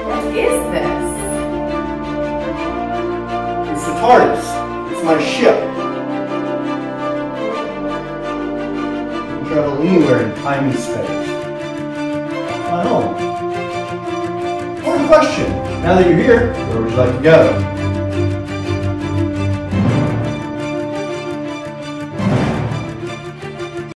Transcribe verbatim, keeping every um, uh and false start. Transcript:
What is this? It's the TARDIS. It's my ship. You can travel anywhere in time and space. My home. Important question. Now that you're here, where would you like to go?